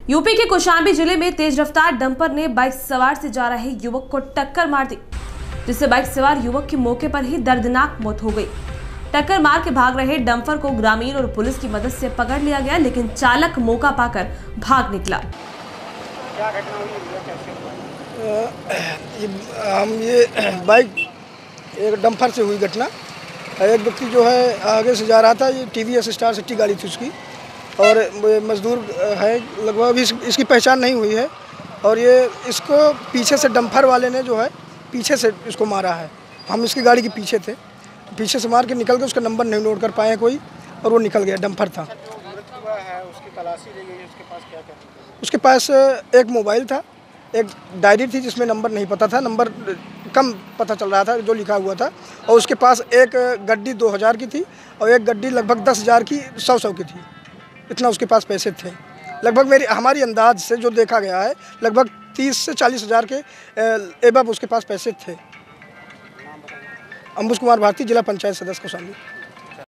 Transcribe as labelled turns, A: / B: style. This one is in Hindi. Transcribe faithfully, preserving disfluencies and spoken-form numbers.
A: यूपी के कौशाम्बी जिले में तेज रफ्तार डंपर ने बाइक सवार से जा रहे युवक को टक्कर मार दी, जिससे बाइक सवार युवक की मौके पर ही दर्दनाक मौत हो गई। टक्कर मार के भाग रहे डंपर को ग्रामीण और पुलिस की मदद से पकड़ लिया गया, लेकिन चालक मौका पाकर भाग निकला।
B: क्या घटना हुई? ये हम ये बाइक एक डंपर से हुई घटना। एक व्यक्ति जो है आगे से जा रहा था, ये टीवीएस स्टार सिटी गाड़ी थी उसकी, और मजदूर है लगभग अभी इस, इसकी पहचान नहीं हुई है। और ये इसको पीछे से डंपर वाले ने जो है पीछे से इसको मारा है। हम इसकी गाड़ी के पीछे थे, पीछे से मार के निकल गए, उसका नंबर नहीं नोट कर पाए कोई, और वो निकल गया, डंपर था। उसकी तलाशी ली गई, उसके पास क्या क्या? उसके पास एक मोबाइल था, एक डायरी थी जिसमें नंबर नहीं पता था, नंबर कम पता चल रहा था जो लिखा हुआ था, और उसके पास एक गड्डी दो हज़ार की थी और एक गड्डी लगभग दस हज़ार की सौ सौ की थी। इतना उसके पास पैसे थे। लगभग मेरी हमारी अंदाज से जो देखा गया है, लगभग तीस से चालीस हज़ार के एबव उसके पास पैसे थे। अंबुज कुमार भारती, जिला पंचायत सदस्य कौशाम्बी।